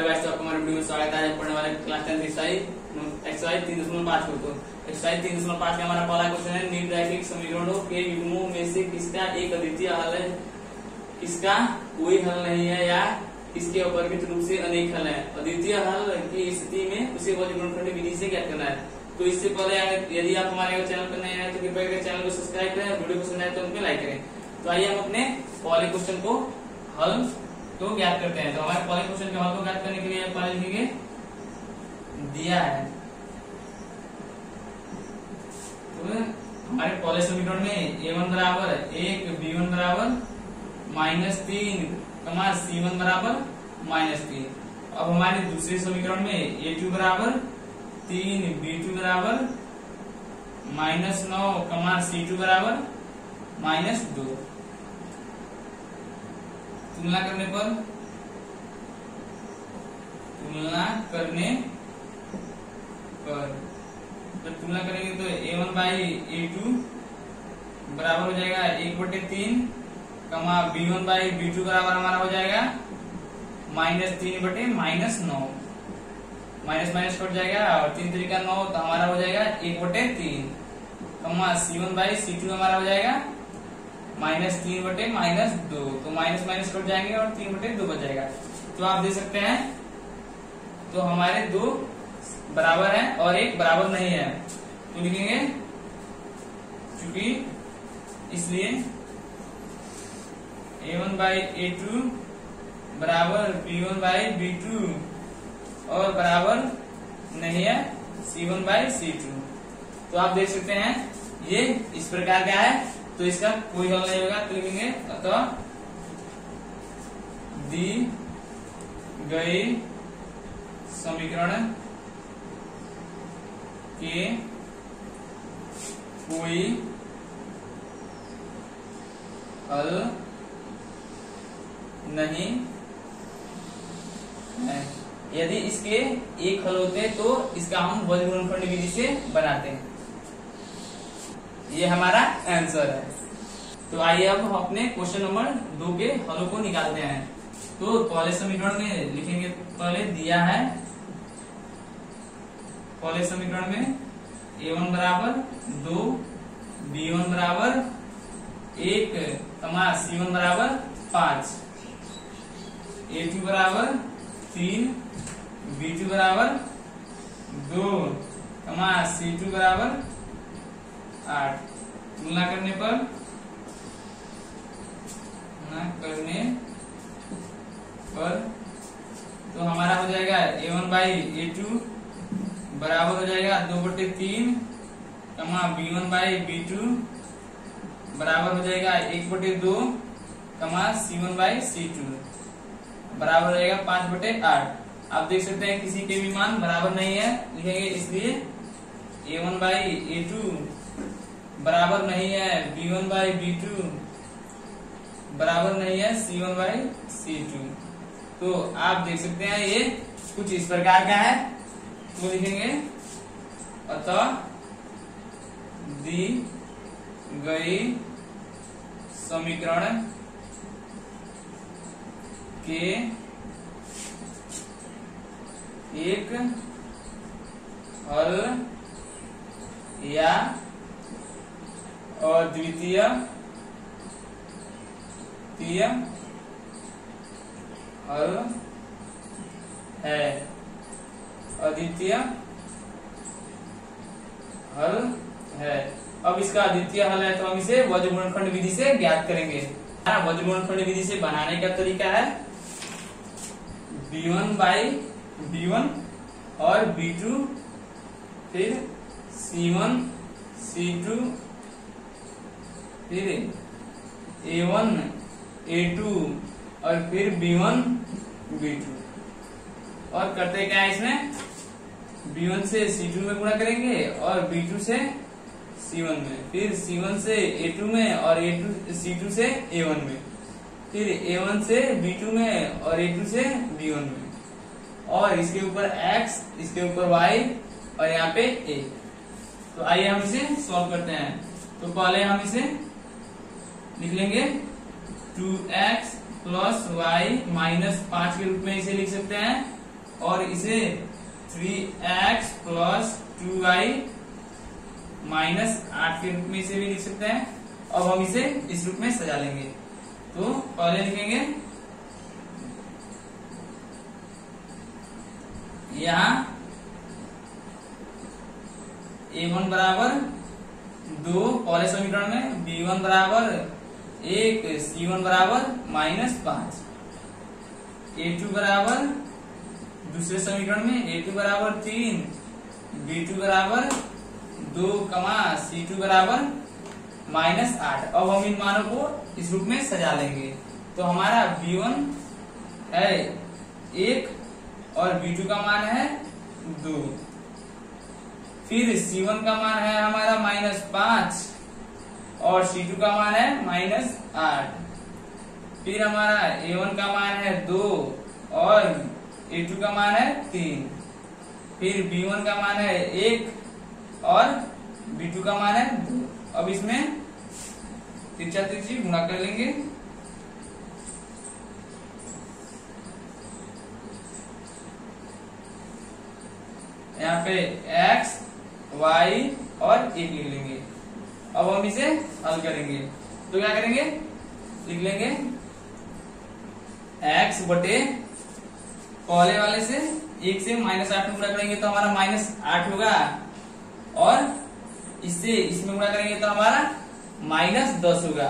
Guys, आपको हमारे video में स्वागत है। पढ़ने वाले क्लास 10 एक्सरसाइज 3.5 को। तो एक्सरसाइज 3.5 का हमारा पहला क्वेश्चन है, निर्रैखिक समीकरणों के युग्मों में से किसका एक अद्वितीय हल है, किसका कोई हल नहीं है या किसके अपरिमित रूप से अनेक हल है। अद्वितीय हल की स्थिति में उसे वर्गीकरण विधि से क्या करना है। तो इससे पहले यदि आप हमारे चैनल पर नए हैं तो कृपया करके चैनल को सब्सक्राइब करें, वीडियो पसंद आए तो उनको लाइक करें। तो आइए हम अपने पहले क्वेश्चन को हल तो ज्ञात करते हैं। तो हमारे पहले क्वेश्चन के हल को ज्ञात करने के लिए पहले लिखेंगे दिया है। तो हमारे पहले समीकरण में a1 बराबर 1, b1 बराबर -3, c1 बराबर -3। अब हमारे दूसरे समीकरण में a2 बराबर 3, b2 बराबर -9, c2 बराबर -2। तुलना करने पर तो तुलना करेंगे तो a1 बाई a2 बराबर हो जाएगा 1/3, b1 बाई b2 बराबर हमारा हो जाएगा -3/-9। माइनस माइनस कट जाएगा और 3 3 का 9, तो हमारा हो जाएगा 1/3। c1 बाई c2 हमारा हो जाएगा -3/-2, तो माइनस माइनस कट जाएंगे और 3/2 बच जाएगा। तो आप देख सकते हैं तो हमारे दो बराबर है और एक बराबर नहीं है। तो लिखेंगे चूंकि इसलिए a1 बाई a2 बराबर b1 बाई b2 और बराबर नहीं है c1 बाई c2। तो आप देख सकते हैं ये इस प्रकार का है, तो इसका कोई हल नहीं होगा। तो लिखेंगे अतः दी गई समीकरण के कोई हल नहीं है। यदि इसके एक हल होते तो इसका हम वर्गीकरण विधि से बनाते हैं। ये हमारा आंसर है। तो आइए अब हम अपने क्वेश्चन नंबर 2 के हलों को निकालते हैं। तो पहले समीकरण में लिखेंगे, पहले दिया है पहले समीकरण में a1 बराबर 2, b1 बराबर 1, c1 बराबर 5, a2 बराबर 3, b2 बराबर 2, c2 बराबर 8। तुलना करने पर तो हमारा हो जाएगा a1 बाई a2 बराबर हो जाएगा 2/3, b1 बाई b2 बराबर हो जाएगा 1/2, c1 बाई c2 बराबर हो जाएगा 5/8। आप देख सकते हैं किसी के भी मान बराबर नहीं है, लिखेंगे इसलिए a1 बाई a2 बराबर नहीं है b1 बाई b2 बराबर नहीं है c1 बाई c2। तो आप देख सकते हैं ये कुछ इस प्रकार का है। तो लिखेंगे अतः दी गई समीकरण के एक हल या अद्वितीय हल है। अद्वितीय हल है। अब इसका अद्वितीय हल है तो हम इसे वर्गीकरण विधि से ज्ञात करेंगे। वर्गीकरण विधि से बनाने का तरीका है b1 बाई b1 और b2, फिर c1 c2, फिर a1 a2 और फिर b1 b2। और करते क्या है इसमें, b1 से c2 में गुणा करेंगे और b2 से c1 में, फिर c1 से a2 में और c2 से a1 में, फिर a1 से b2 में और a2 से b1 में, और इसके ऊपर x, इसके ऊपर y और यहाँ पे a। तो आइए हम इसे सॉल्व करते हैं। तो पहले हम इसे लिख लेंगे 2x प्लस y माइनस 5 के रूप में इसे लिख सकते हैं। और इसे 3x प्लस 2y माइनस 8 के रूप में इसे भी लिख सकते हैं। अब हम इसे इस रूप में सजा लेंगे। तो पहले लिखेंगे यहाँ a1 बराबर 2 पहले समीकरण में, b1 बराबर 1, c1 बराबर -5, a2 बराबर दूसरे समीकरण में a2 बराबर 3, b2 बराबर 2, c2 बराबर -8। अब हम इन मानों को इस रूप में सजा लेंगे। तो हमारा b1 है 1 और b2 का मान है 2, फिर c1 का मान है हमारा -5 और c2 का मान है -8, फिर हमारा a1 का मान है 2 और a2 का मान है 3, फिर b1 का मान है 1 और b2 का मान है 2। अब इसमें तिरछा तिरछी गुणा कर लेंगे। यहाँ पे x, y और 1 लिख लेंगे। अब हम इसे हल करेंगे। तो क्या करेंगे, लिख लेंगे x बटे पहले वाले से 1 से -8 में गुणा करेंगे तो हमारा -8 होगा, और इससे इसमें गुणा करेंगे तो हमारा -10 होगा,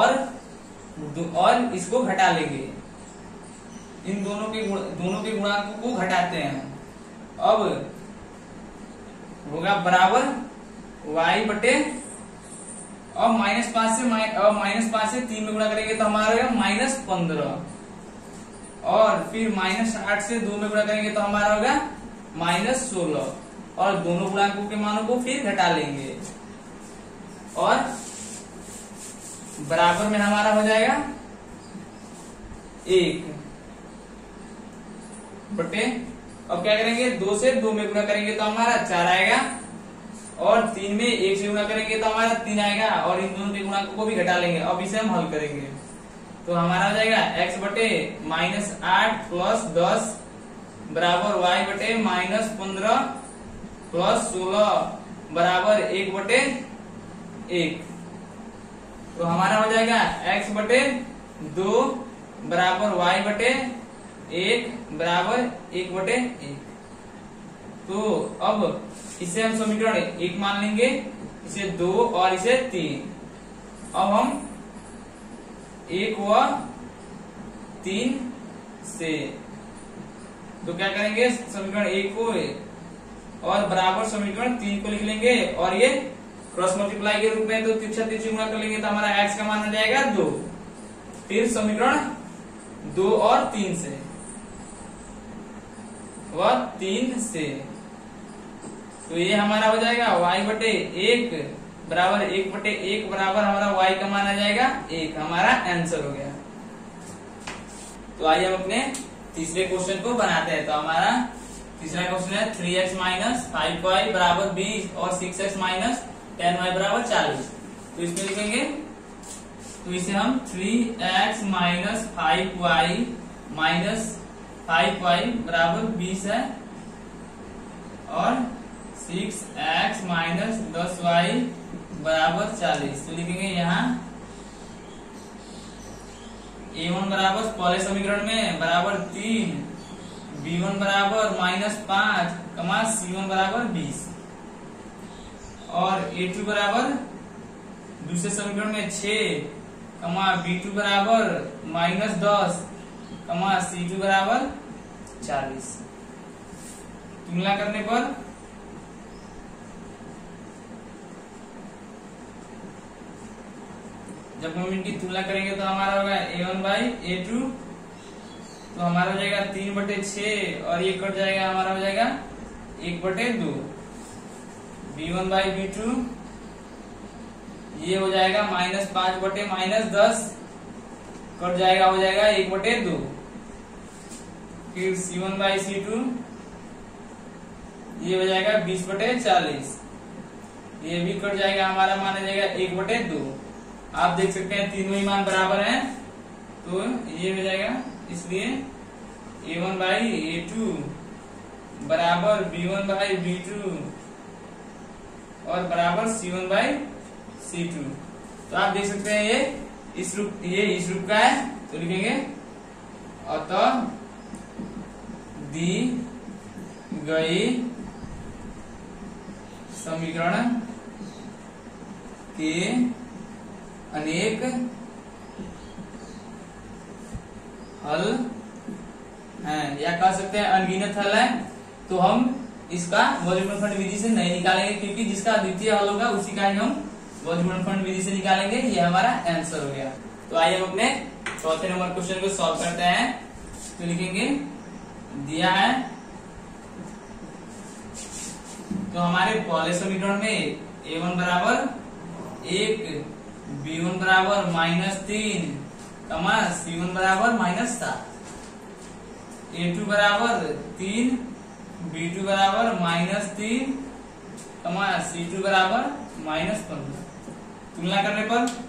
और इसको घटा लेंगे। इन दोनों के गुणांकों को घटाते हैं। अब होगा बराबर y बटे, अब -5 से 3 में गुणा करेंगे तो हमारा होगा -15, और फिर -8 से 2 में गुणा करेंगे तो हमारा होगा -16, और दोनों गुणांकों के मानों को फिर घटा लेंगे, और बराबर में हमारा हो जाएगा 1 बटे, अब क्या करेंगे 2 से 2 में गुणा करेंगे तो हमारा 4 आएगा, और 3 में 1 से गुणा करेंगे तो हमारा 3 आएगा, और इन दोनों के गुणांकों को भी घटा लेंगे। अब इसे हम हल करेंगे तो हमारा हो जाएगा x बटे -8 प्लस 10 बराबर y बटे -15 प्लस 16 बराबर 1 बटे 1। तो हमारा हो जाएगा x बटे 2 बराबर y बटे 1 बराबर 1 बटे 1। तो अब इसे हम समीकरण 1 मान लेंगे, इसे 2 और इसे 3। अब हम 1 व 3 से, तो क्या करेंगे समीकरण 1 को और बराबर समीकरण 3 को लिख लेंगे, और ये क्रॉस मल्टीप्लाई के रूप में तो तिरछा तिरछी गुणा कर लेंगे तो हमारा x का मान हो जाएगा 2। फिर समीकरण 2 और 3 से व 3 से, तो ये हमारा हो जाएगा y बटे 1 बराबर 1 बटे 1 बराबर हमारा y का मान आ जाएगा 1। हमारा आंसर हो गया। तो आइए हम अपने तीसरे क्वेश्चन को बनाते हैं। तो हमारा तीसरा क्वेश्चन है 3x माइनस 5y बराबर 20 और 6x माइनस 10y बराबर 40। तो इसमें लिखेंगे, तो इसे हम 3x minus 5y minus 5y बराबर 20 है, और 6x माइनस 10y बराबर 40। तो लिखेंगे यहाँ a1 बराबर पहले समीकरण में बराबर 3, b1 बराबर -5, c1 बराबर 20, और a2 बराबर दूसरे समीकरण में 6, b2 बराबर -10, c2 बराबर 40। तुलना करने पर जब हम इनकी तुलना करेंगे तो हमारा होगा a1 बाई a2, तो हमारा हो जाएगा 3 बटे 6, और ये कट जाएगा, हमारा हो जाएगा 1 बटे 2। b1 बाई b2 ये हो जाएगा -5 बटे -10, कट जाएगा, हो जाएगा 1 बटे 2। फिर c1 बाई c2 ये हो जाएगा 20 बटे 40, ये भी कट जाएगा, हमारा मान आ जाएगा 1 बटे 2। आप देख सकते हैं तीनों ही मान बराबर हैं, तो ये हो जाएगा, इसलिए a1 बाई a2 बराबर B1 बाई B2 और बराबर C1 बाई C2। तो आप देख सकते हैं ये इस रूप का है, तो लिखेंगे अतः दी गई समीकरण के अनेक हल हैं, या कह सकते हैं अनगिनत हल है। तो हम इसका वॉल्यूम गुणनफल विधि से नहीं निकालेंगे, क्योंकि जिसका अद्वितीय हल होगा उसी का ही हम वॉल्यूम गुणनफल विधि से निकालेंगे। ये हमारा आंसर हो गया। तो आइए हम अपने चौथे नंबर क्वेश्चन को सॉल्व करते हैं। तो लिखेंगे दिया है, तो हमारे पहले समीकरण में A1 बराबर 1, B1 बराबर -3, C1 बराबर -7, A2 बराबर 3, B2 बराबर -3, C2 बराबर -15। तुलना करने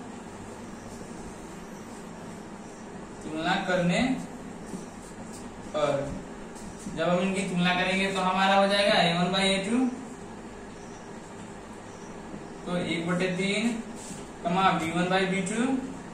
पर जब हम इनकी तुलना करेंगे तो हमारा हो जाएगा A1 बाई A2, तो 1/3, B1 बाई B2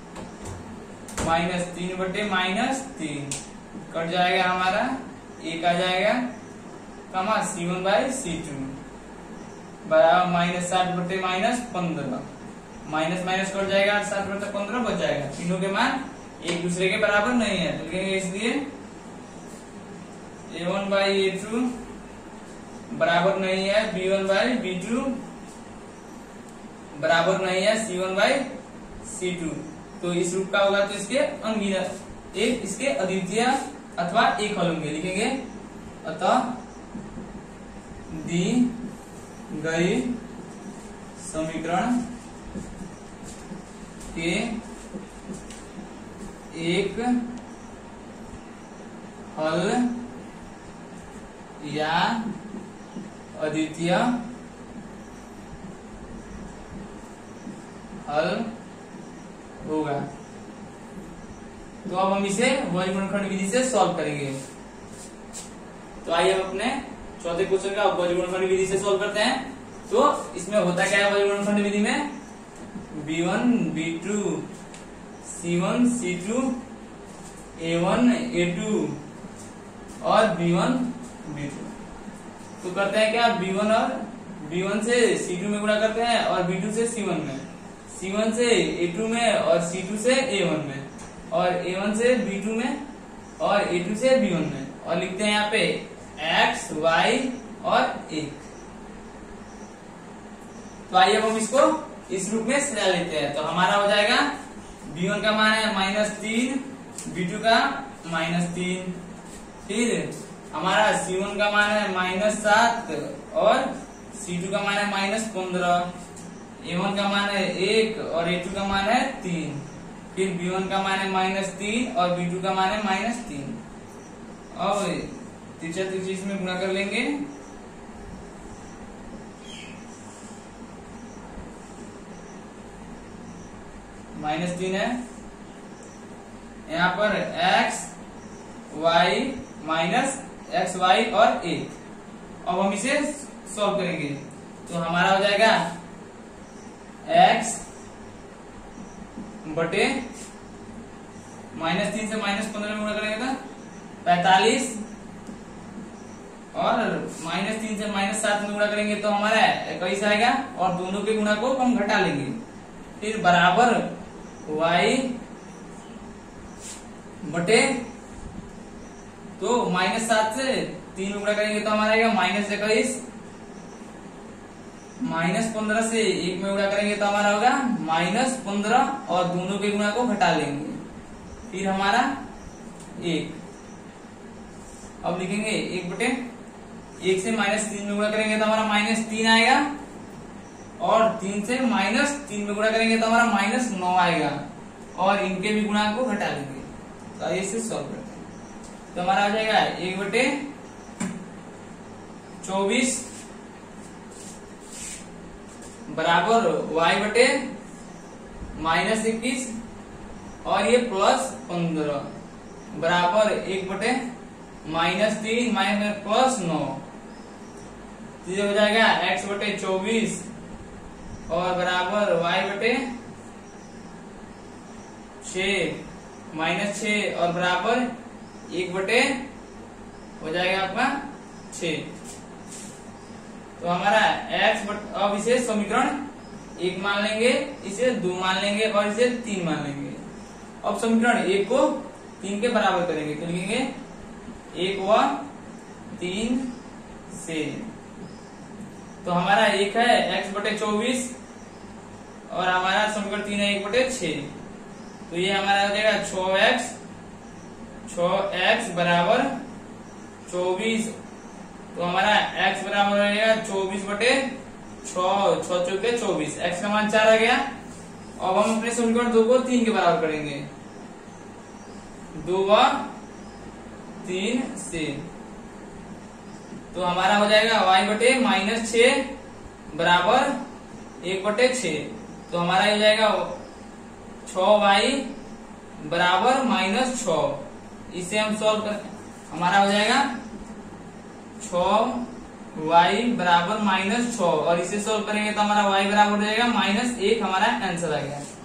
-3/-3 कट जाएगा हमारा, 1 आ जाएगा, C1 बाई C2 बराबर -7/-15, माइनस माइनस कट जाएगा, 7/15 बच जाएगा। तीनों के मान एक दूसरे के बराबर नहीं है, तो लिखेंगे इसलिए A1 बाई A2 बराबर नहीं है B1 बाई B2 बराबर नहीं है C1 बाई C2। तो इस रूप का होगा तो इसके अनगिनत एक इसके अद्वितीय अथवा एक हल होंगे। लिखेंगे अतः दी गई समीकरण के एक हल या अद्वितीय हल होगा। तो अब हम इसे वॉल्यूम गुणनखंड विधि से सॉल्व करेंगे। तो आइए हम अपने चौथे क्वेश्चन का वॉल्यूम गुणनखंड विधि से सॉल्व करते हैं। तो इसमें होता क्या है वॉल्यूम गुणनखंड विधि में, B1 B2 C1 C2 A1 A2 और B1 B2। तो करते हैं क्या, B1 से C2 में गुणा करते हैं और B2 से C1 में, C1 से A2 में और C2 से A1 में, और A1 से B2 में और A2 से B1 में, और लिखते हैं यहाँ पे X Y और 1। तो आइए अब हम इसको इस रूप में सजा लेते हैं। तो हमारा हो जाएगा B1 का मान है -3, B2 का -3, फिर हमारा C1 का मान है -7 और C2 का मान है -15, A1 का मान है 1 और A2 का मान है 3, फिर B1 का मान है -3 और B2 का मान है -3। अब तीसरा चीज में गुणा कर लेंगे, -3 है यहाँ पर x y और 1। अब हम इसे सॉल्व करेंगे तो हमारा हो जाएगा x बटे -3 से -15 में गुणा करेंगे तो 45, और -3 से -7 में गुणा करेंगे तो हमारा 21 आएगा, और दोनों के गुणा को हम घटा लेंगे। फिर बराबर y बटे, तो -7 से 3 में गुणा करेंगे तो हमारा आएगा -21, -15 से 1 में गुणा करेंगे तो हमारा होगा -15, और दोनों के गुणा को घटा लेंगे, फिर हमारा 1। अब लिखेंगे 1 बटे 1 से -3 में गुणा करेंगे तो हमारा -3 आएगा, और 3 से -3 में गुणा करेंगे तो हमारा -9 आएगा, और इनके भी गुणा को घटा लेंगे। तो आइए इसे सॉल्व करते हैं। तो हमारा आ जाएगा 1 बटे 24 बराबर y बटे -21, और ये +15 बराबर 1 बटे -3 +9 तो ये हो जाएगा x बटे 24 और बराबर y बटे 6 माइनस 6 और बराबर 1 बटे हो जाएगा आपका 6। तो हमारा अब इसे समीकरण 1 मान लेंगे, इसे 2 मान लेंगे और इसे 3 मान लेंगे। अब समीकरण 1 को 3 के बराबर करेंगे तो लिखेंगे 1 व 3 से। तो हमारा 1 है x बटे 24 और हमारा समीकरण 3 है 1 बटे 6। तो ये हमारा हो जाएगा 6x बराबर 24। तो हमारा x बराबर हो जाएगा 24 बटे 6 चौके 24, x का मान 4 आ गया। अब हम अपने समीकरण 2 को 3 के बराबर करेंगे 2 व 3 से। तो हमारा हो जाएगा y बटे -6 बराबर 1 बटे 6। तो हमारा हो जाएगा 6y बराबर -6। इसे हम सॉल्व कर, हमारा हो जाएगा 6y बराबर -6 और इसे सोल्व करेंगे तो हमारा y बराबर हो जाएगा -1। हमारा आंसर आ गया।